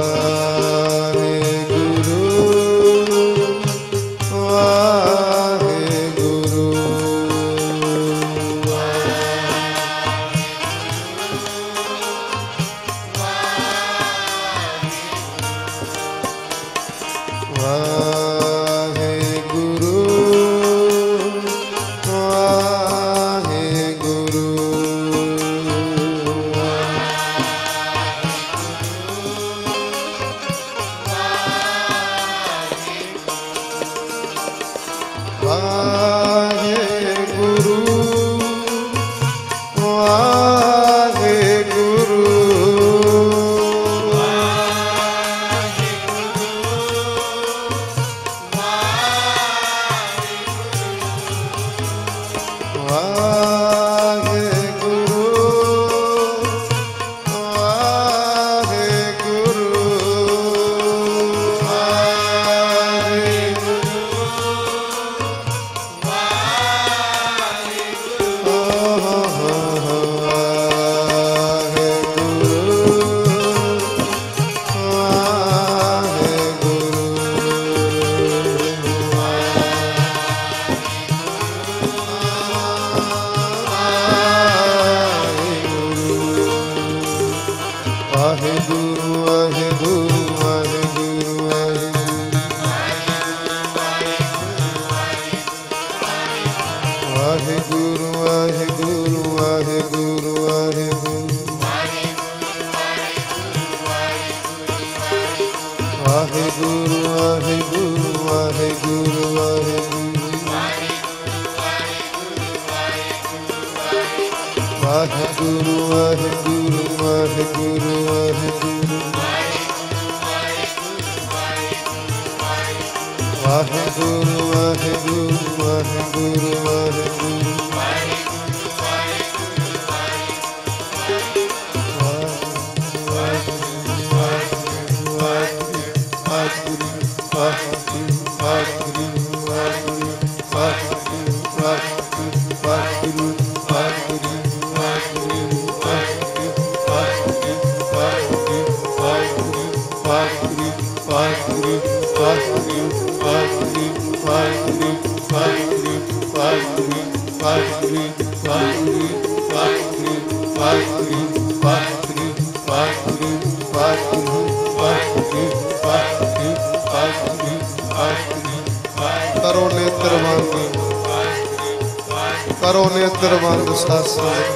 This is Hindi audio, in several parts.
करो नेत्रबंद सत्संग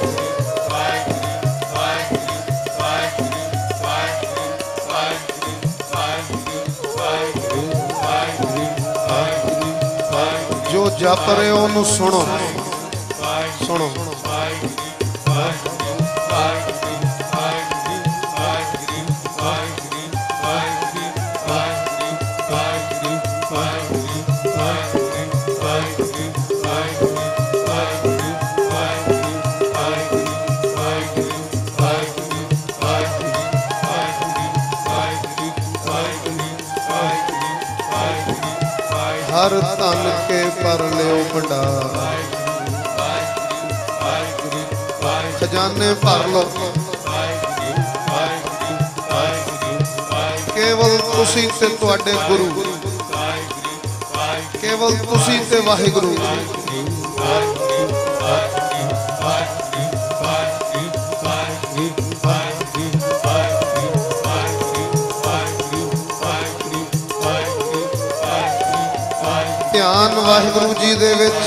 जो जप रहे हो उन्हें सुनो सुनो हर तन के पर लियो भंडार खजाने भर लो केवल तुसी ते तुहाडे गुरु केवल तुसी ते वाहिगुरु ध्यान वाहिगुरु जी दे विच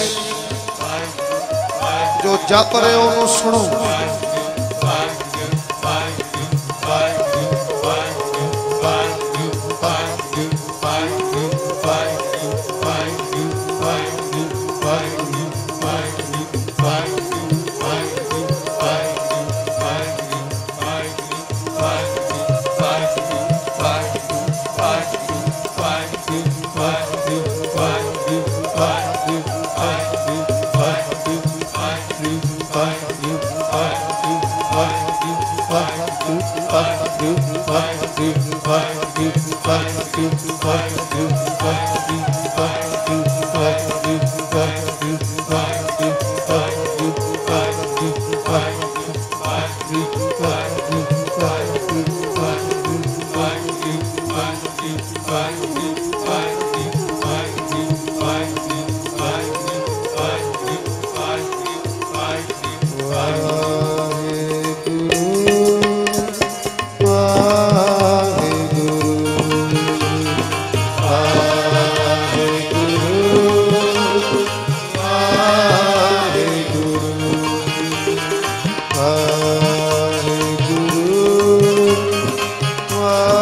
जो जप रहे हो उन्हें सुनो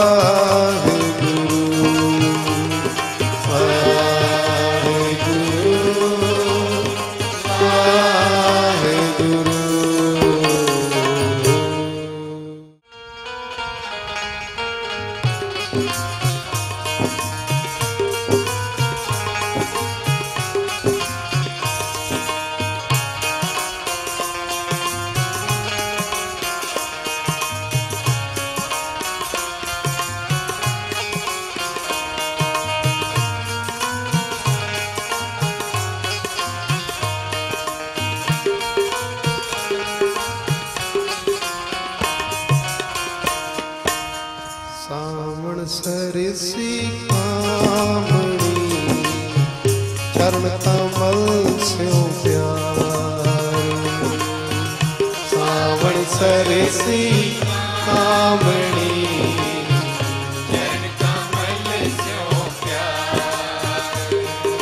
सावण सरसी कामणी चरण कमल स्यों प्यार। सावण सरसी कामणी चरण कमल स्यों प्यार।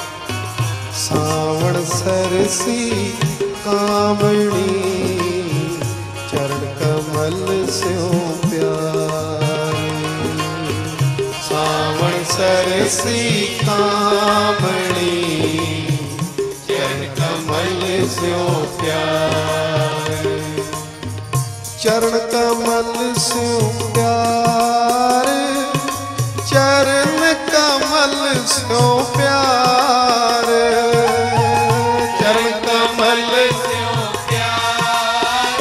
सावण सरसी कामणी चरण कमल स्यों प्यार। सावण सरसी कामणी चरण कमल स्यों प्यार। चरण कमल स्यों प्यार। चरण कमल स्यों प्यार। चरण कमल स्यों प्यार।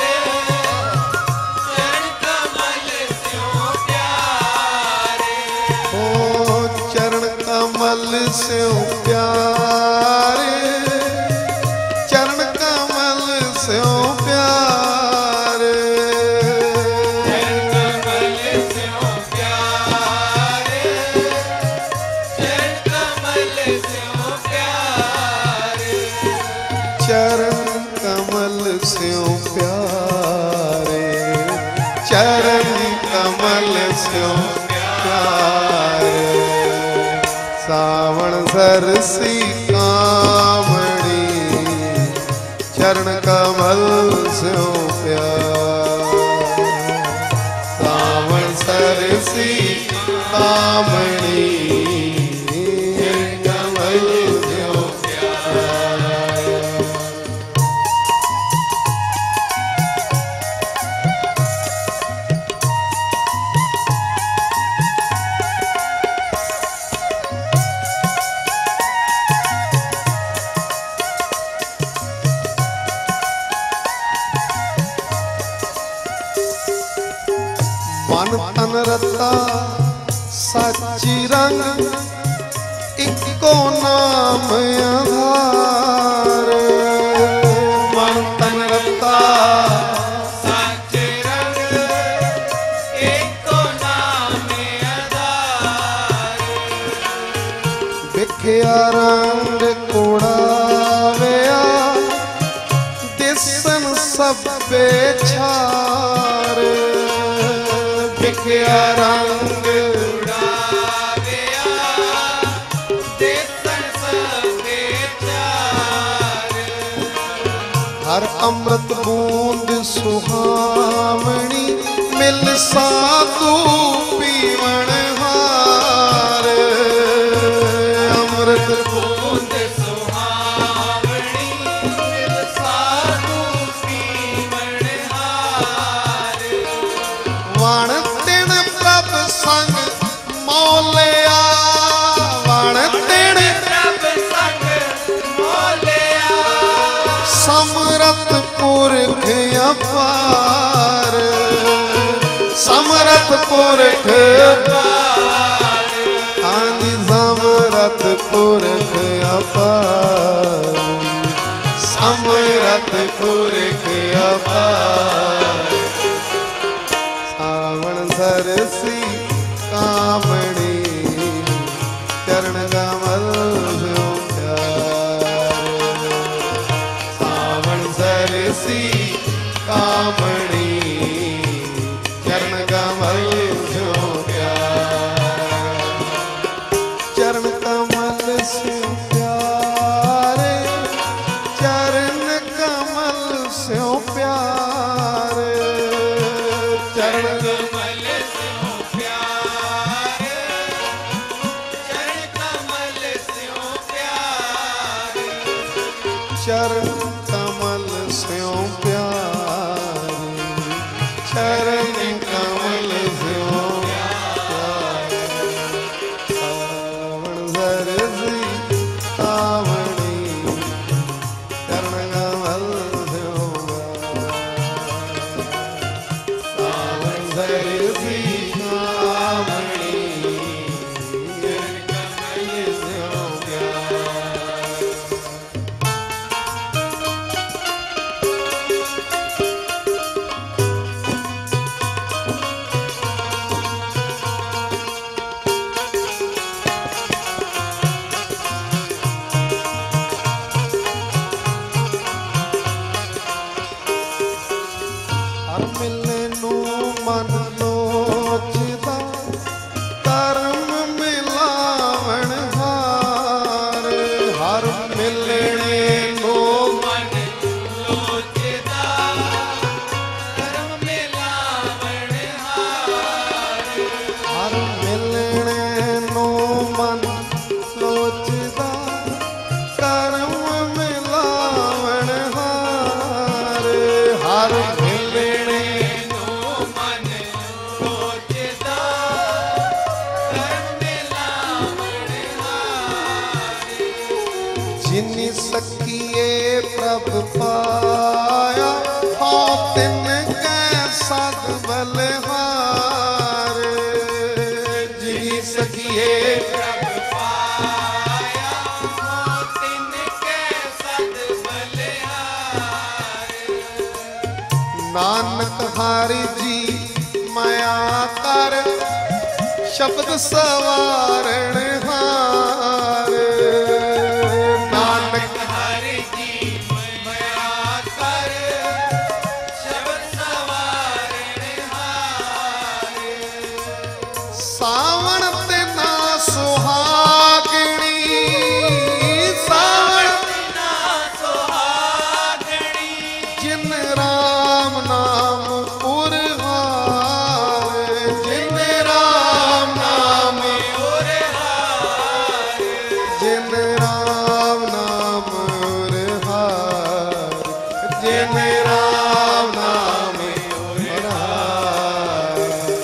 चरण कमल स्यों प्यार। ओ चरण कमल स्यों प्यार। चरण कमल स्यों प्यार। चरण कमल स्यों प्यार। चरण कमल स्यों प्यार। चरण कमल स्यों प्यारे। चरण कमल स्यों प्यारे। सावण सरसी कामणी चरण कमल स्यों प्यार। सावण सरसी कामणी चरण कमल स्यों प्यार। मन तन रता साची रंग इको नाम आधार। मन तन रता साची रंग इको नाम आधार। बिखया रंग कुड़ावया दिसन सबे छार। बिखया रंग उड़ावया दिसन सबे छार। हर अमृत बूंद सुहावनी मिल साधु पीवण हार। अमृत बूंद सुहावनी मिल साधु पीवण हार। वण तिण प्रभ संग मौलिया। वण तिण प्रभ संग मौलिया। समरथ पुरख अपार। समरथ पुरख अपार। आंधी समरथ पुरख अपार। समरथ पुरख अपार। सावण सरसी कामणी चरण कमल स्यों प्यार। सावण सरसी कामणी चरण कमल स्यों प्यार। चरण कमल स्यों प्यारे, चरण कमल स्यों प्यारे। सावन सरसी कामणी, चरण कमल स्यों प्यारे। सावन सरसी कामणी, चरण कमल स्यों प्यारे। हर मिलने नू मन लोचदा, करम मिलावण हार। हर मिलने नू मन लोचदा, करम मिलावण हार। हर मिलने नू मन लोचदा, करम मिलावण हार। हर मिलने नू मन लोचदा, करम मिलावण हार। जिनी सखिए प्रभ पाया, हो तिन कै सद बलहार। जिनी सखिए प्रभ पाया, हो तिन कै सद बलहार। नानक हरि जी माया कर, शब्द सवारण हार। नानक हरि जी माया कर, शब्द सवारण हार। सावन ते ना सुहागणी, सावन ते ना सुहागणी। जिन राम नाम उरहार, जिन राम नाम उरहार। जिन राम नाम उरहार, जिन राम नाम उरहार।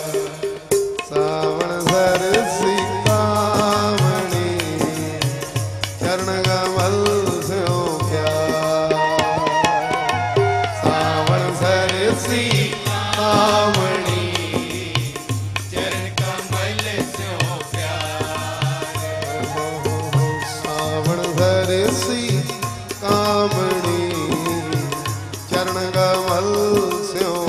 सावन सरसी कामणी, चरण कमल स्यों प्यारे। सावन सरसी कामणी, चरण कमल स्यों प्यारे। सावन सरसी कामणी, चरण कमल स्यों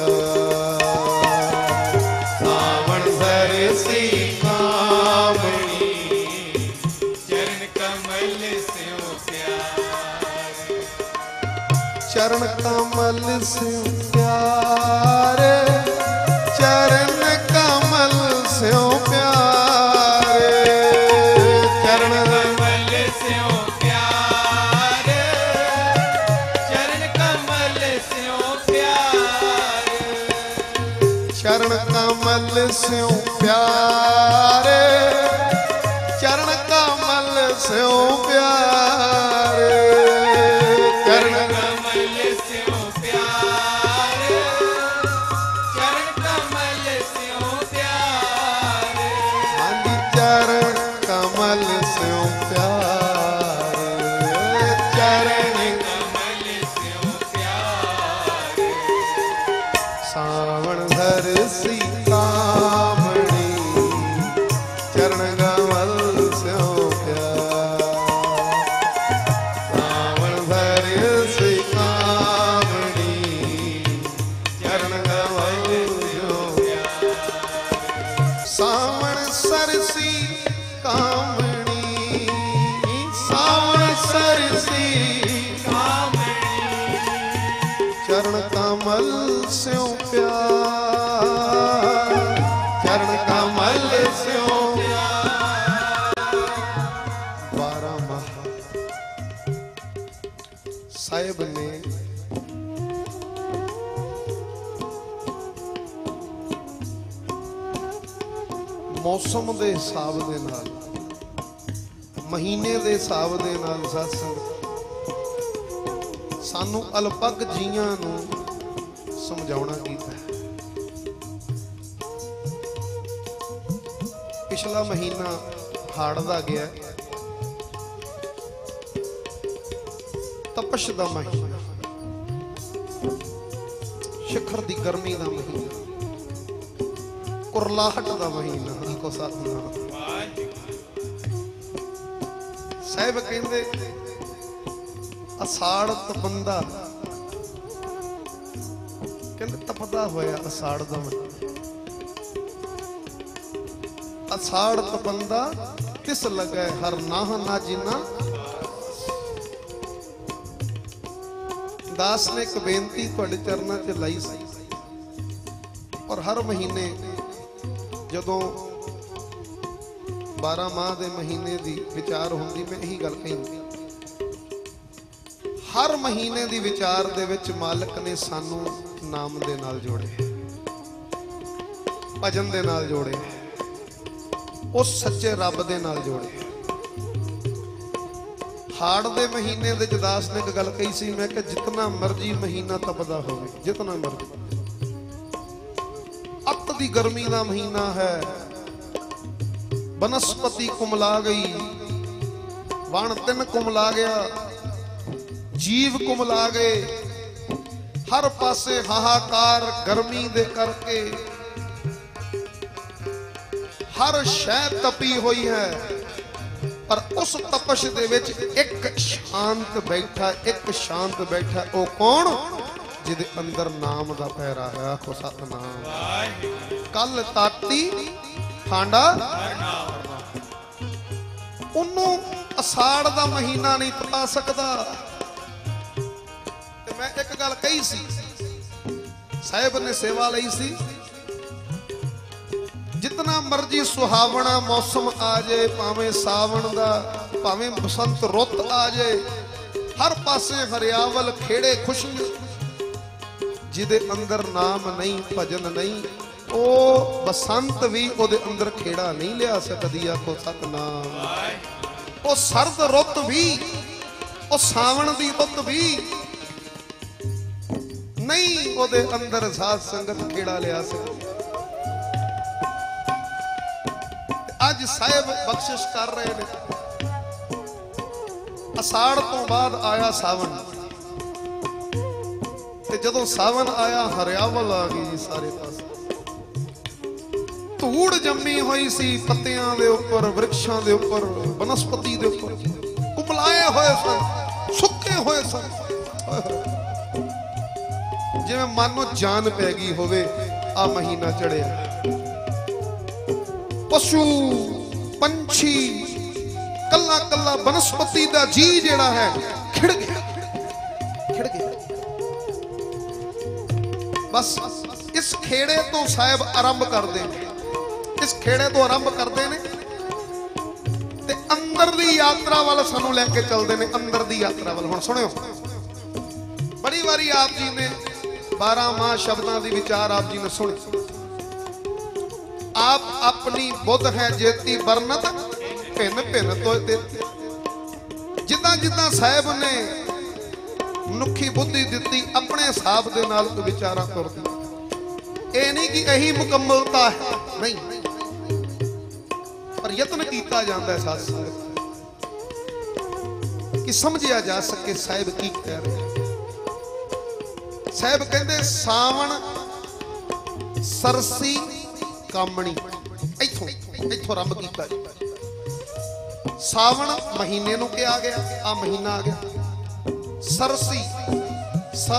प्यारे। सावन सरसी कामणी, चरण कमल स्यों प्यारे। चरण कमल स्यों प्यारे, चरण कमल स्यों प्यारे। चरण कमल स्यों प्यारे, चरण कमल स्यों प्यारे। चरण कमल स्यों प्यारे, चरण कमल स्यों प्यारे। चरण कमल स्यों प्यारे, चरण कमल स्यों प्यारे। हांजी चरण कमल स्यों प्यारे, चरण कमल स्यों प्यारे। सावन सरसी कामणी, चरण कमल स्यों प्यारे। सावन सरसी कामणी, चरण कमल स्यों प्यारे। सावन सरसी कामणी, सावन सरसी कामणी, चरण कमल स्यों प्यारे। चरण कमल स्यों प्यारे। 12 माह साहिब ने मौसम के हिसाब के नाल, महीने के हिसाब के नाल सत्संग सानू अलपग जियां नू समझाउणा कीता। पिछला महीना हाड़ दा गया, तपश दा महीना, शिखर दी गर्मी दा महीना, कुरलाहट दा महीना। आखो सतनाम। साहिब कहंदे असाड़ तपंदा, कहंदे तपदा होया असाड़ दा महीना। असाड़ तपंदा तिस लगे हर नाह ना जिना। दास ने एक बेनती तुहाडे चरनां च लाई सी, और हर महीने जदों 12 माह दे महीने दी विचार होंदी, मैं यही गल कही। हर महीने दी विचार दे विच मालिक ने सानू नाम दे नाल जोड़े, भजन दे नाल जोड़े, उस सच्चे रब दे नाल जोड़े। हाड़ दे महीने दे दास ने एक गल कही सी, मैं कि जितना मर्जी महीना तपदा होवे, जितना मर्जी, अत दी गर्मी दा महीना है, बनस्पति कुमला गई, वण तिन कुमला गया, जीव कुमला गए, हर पासे हाहाकार गर्मी दे करके हर शह तपी हुई है। पर उस तपश दे विच एक शांत बैठा, एक शांत बैठा। ओ कौन? जिदे अंदर नाम दा पैरा है। आखो सतनाम। कल ताती फांडा, उन्हों असाड़ दा महीना नहीं पता सकता। ते मैं एक गल कही सी, साहिब ने सेवा लई सी, जितना मर्जी सुहावना मौसम आ जाए, भावें सावन दा, भावें बसंत रुत आ जाए, हर पासे हरियावल खेड़े खुशियां। जिदे अंदर नाम नहीं, भजन नहीं, ओ बसंत भी ओदे अंदर खेड़ा नहीं लिया सकदी। आखो सतनाम। ओ सर्द रुत भी, ओ सावन दी रुत भी नहीं ओदे अंदर साध संगत खेड़ा लिया सकदी। अज साहिब बख्शिश कर रहे ने। असाड़ तो बाद आया सावन, ते जदों सावन आया हरियावल आ गई जी सारे पास। धूड़ जम्मी हुई सी पत्तियां दे उपर, वृक्षां दे उपर, वनस्पति दे उपर, कुमलाए होए सन, सुक्के होए सन, जिवें मानो जान पै गई होवे। आ महीना चढ़िया, पशु पंछी कला कला वनस्पति दा जी जेड़ा है खिड़ गया, खिड़ गया। बस इस खेड़े तो साहिब आरंभ करते, इस खेड़े तो आरंभ करते ने ते अंदर दी यात्रा वाल सानू लेके चलते ने। अंदर दी यात्रा वाल हुण सुनियो, बड़ी बारी आप जी ने 12 माह शब्दां दी विचार आप जी ने सुनी। आप अपनी बुद्ध है जेती बरनत भिन्न भिन्न तो देती। जिदा जिदा साहिब ने मनुखी बुद्धि दी, अपने हिसाब के नाल विचारा तुरदी। ये नहीं कि यही मुकम्मलता है, नहीं, पर यत्न किया जाता है साथ संगत कि समझिया जा सके साहिब की कह रहे। साहिब कहते सावन सरसी कामनी, इथों इथों आरंभ किया। सावन महीने नूं क्या आ गया, आ महीना आ गया। सरसी स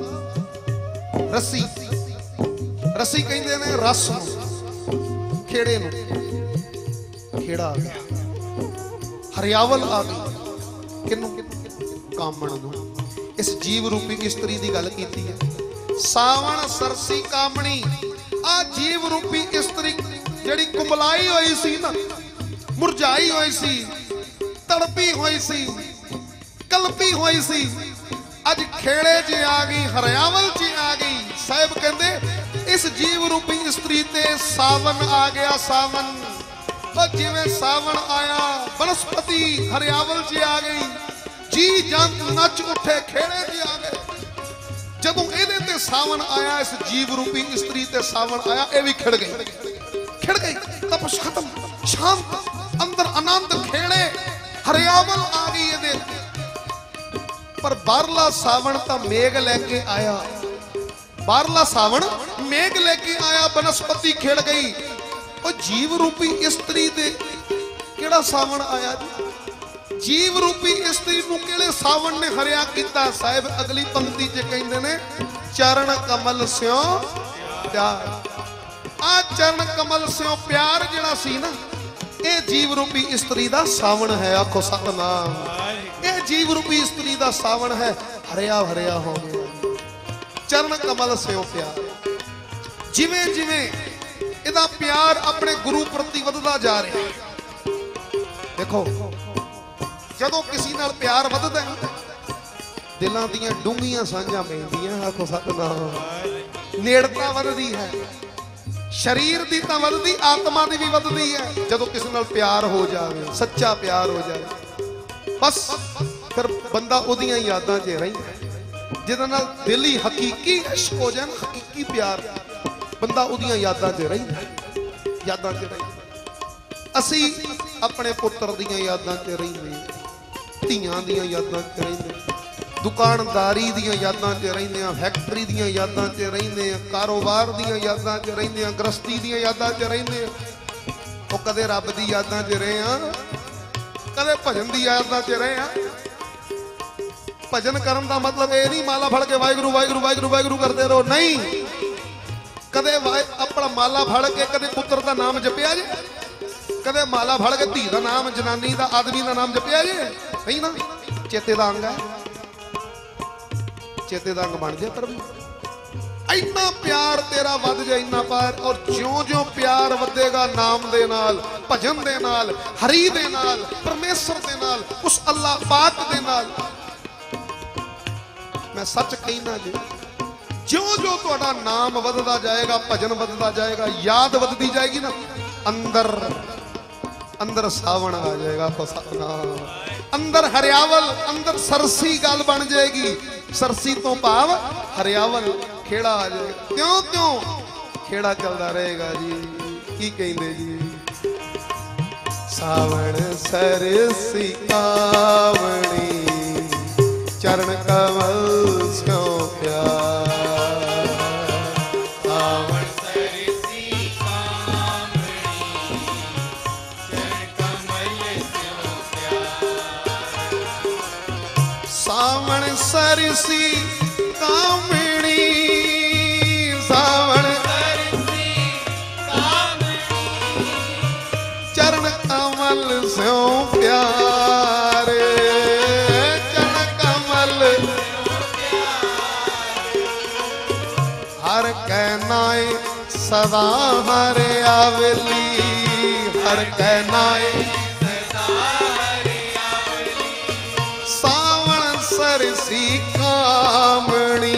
रसी, रसी कहते ने रस नूं, खेड़े नूं, खेड़ा आ गया। हरियावल आ गई किनू, कामण नूं। इस जीव रूपी इस्त्री की गल की है। सावन सरसी कामणी, आ जीव रूपी इस्त्री जिहड़ी कुमलाई हुई सी ना, मुरझाई हुई सी, तड़पी हुई सी, कल्पी हुई सी, अज खेड़े च आ गई, हरियावल च आ गई। साहिब कहते इस जीव रूपी इस्त्री ते सावन आ गया। सावन जिवें सावन आया, वनस्पति हरियावल च आ गई, जी जंत नच उठे खेड़े च आ गए। जदों इहदे ते सावन आया, इस जीव रूपी स्त्री ते सावन आया, ये भी खिड़ गई, खिड़ गई। तपश खत्म, शांत, अंदर आनंद, खेड़े, हरियावल आ गई इहदे। पर बाहरला सावन तां मेघ लैके आया, बाहरला सावन मेघ लेके आया, बनस्पति खिड़ गई। और जीव रूपी स्त्री दे केड़ा सावन आया जी? जीव रूपी स्त्री नूं केड़े सावन ने हरिया कीता? साहिब अगली पंक्ति च कहंदे ने चरण कमल स्यों प्यार। आ चरण कमल स्यों प्यार जिहड़ा सी ना, ये जीव रूपी स्त्री दा सावन है। आखो सतनाम। ये जीव रूपी स्त्री दा सावन है, हरिया हरिया हो गया। चरण कमल स्यों प्यार। जिवें जिवें इहदा प्यार अपने गुरु प्रति वधदा जा रहा है। देखो जदों किसी नाल प्यार वधदा है, दिलां दीयां डूंघियां सांझां पैंदियां। आखो सतनाम। नेड़ता वधदी है, शरीर दी तां वधदी, आत्मा दी भी वधदी है। जदों किसी नाल प्यार हो जाए, सच्चा प्यार हो जाए, बस फिर बंदा उहदियां यादां 'च रहिंदा। जिहदे नाल दिल ही हकीकी इश्क हो जाए, हकीकी प्यार, बंदा उहदियां यादां 'च रहिंदा, यादां 'च रहिंदा। असीं अपने पुत्तर दियां यादां 'च रहिंदे, धीआं दियां यादां 'च रहिंदे, दुकानदारी दियां यादां 'च रहिंदे, फैक्टरी दियां यादां 'च रहिंदे, कारोबार दियां यादां 'च रहिंदे, गृहस्थी दियां यादां 'च रहिंदे। ओ कदे रब दी यादां 'च रहे हां, कदे भजन दी यादां 'च रहे हां। भजन करन दा मतलब ये नहीं माला फड़ के वाहिगुरू वाहिगुरू वाहिगुरू वाहिगुरू करते रहो, नहीं। कदे अपना माला फड़ के कदे पुत्र दा नाम जपिया जे, कदे माला फड़ के धी दा नाम, जनानी दा, आदमी दा नाम जपिया जे, नहीं ना। चेते दा अंग है, चेते दा अंग बन जाए प्रभु। इन्ना प्यार तेरा वध जाए, इन्ना प्यार। और ज्यों ज्यों प्यार वधेगा नाम दे नाल, भजन दे नाल, हरि दे नाल, परमेश्वर दे नाल, उस अल्लाह पाक दे नाल, मैं सच कहना जी, ज्यों ज्यों तुहाडा नाम वधदा जाएगा, भजन वधदा जाएगा, याद वधदी जाएगी ना, अंदर अंदर सावन आ जाएगा। सतनाम। अंदर हरियावल, अंदर सरसी गल बन जाएगी। सरसी तो भाव हरियावल, खेड़ा आ जाएगा। क्यों क्यों खेड़ा चलता रहेगा जी। की कहंदे जी? सावन सरसी कामनी, चरण कमल स्यों प्यार। सावन सरसी कामनी, चरण कमल स्यों प्यार। सावन सरसी कामनी, सावन सरसी कामनी, चरण कमल स्यों प्यार। हर कहनाए सदा हरियावली, हर कहनाए सदा हरियावली। सावन सरसी कामनी,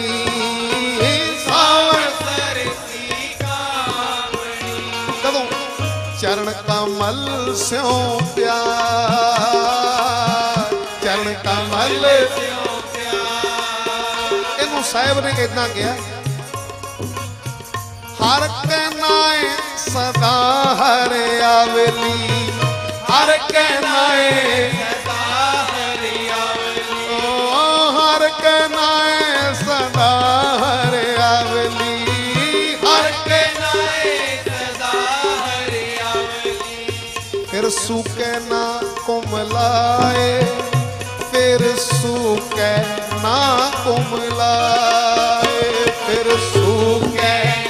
सावन सरसी कामनी। कदों चरण कमल स्यों प्यार, चरण कमल स्यों प्यार। इनू साहिब ने इतना कहा, हर कहनाए सदा हरियावली, हर कहनाए सदा हरियावली। ओ हर कहनाए सदा हरियावली, हर कहनाए सदा हरियावली। फिर सूखे ना कुमलाए, फिर सूखे ना कुमलाए, फिर सूखे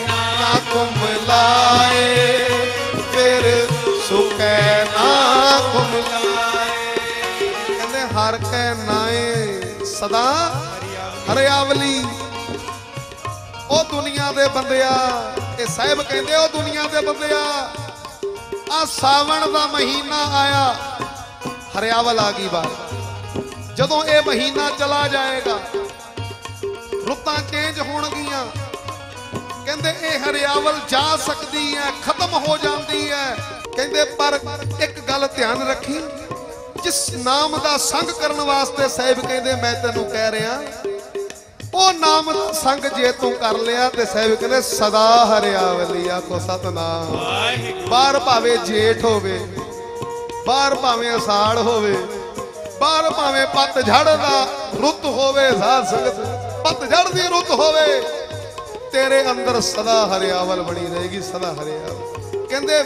कुमलाए, फिर सुखे ना कुमलाए। कहते हर कहनाए सदा हरियावली। ओ दुनिया दे बंदिया, ये साहिब कहते ओ दुनिया दे बंदिया, आ सावन दा महीना आया, हरियावल आ गई बात। जदों ये महीना चला जाएगा, रुत्तां चेंज होणगियां। कहते ये हरियावल जा सकती है, खत्म हो जाती है। कहते पर एक गल ध्यान रखी, जिस नाम का संग करने वास्ते साहिब कहते मैं तेनू कह रहा वो नाम का संग जे तू कर लिया तो साहिब कहते सदा हरियावली। आखो सतनाम। बाहर भावे जेठ होवे, बाहर भावे असाड़ होवे, बाहर भावे पतझड़ दा रुत होवे, साध संगत पतझड़ दी रुत होवे, तेरे अंदर सदा हरियावल बनी रहेगी, सदा हरियावल। कहते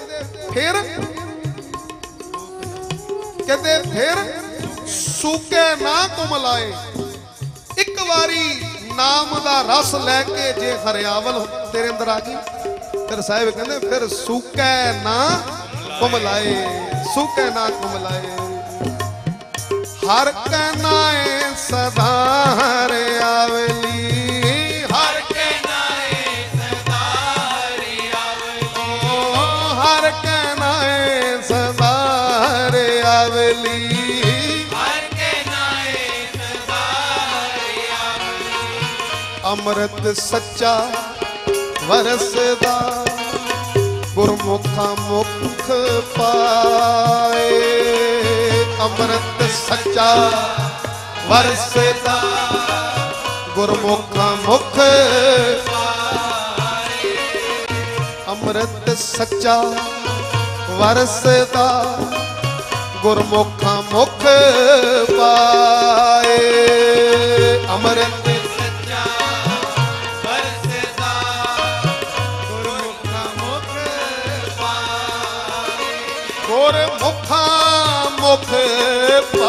फिर सूके ना कुमलाए। एक बारी नाम दा रस लैके जे हरियावल तेरे अंदर आ गई फिर साहिब कहते फिर सूके ना कुमलाए, सूके ना कुमलाए। हर कहनाए सदा हरियावली, हर कहनाए सदा हरियावली, हर कहनाए सदा हरियावली, हर कहनाए सदा हरियावली। अमृत सच्चा वरसदा गुरमुखा मुख पाए। अमृत सच्चा वरसदा गुरमुखा मुख पाए। अमृत सच्चा वरसदा गुरमुखा मुख पाए। अमृत सच्चा वरसदा गुरमुखा मुख पाए। गुरमुखा मुख पाए।